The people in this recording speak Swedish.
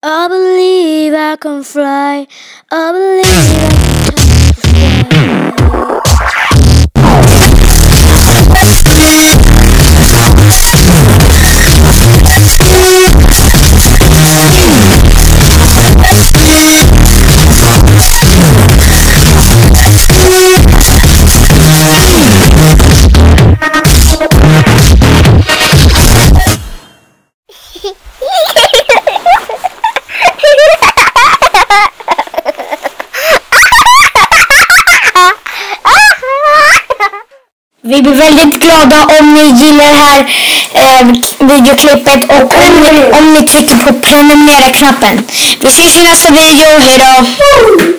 I believe I can fly. I believe I can fly. Vi blir väldigt glada om ni gillar det här videoklippet och om ni trycker på prenumerera-knappen. Vi ses i nästa video, hejdå!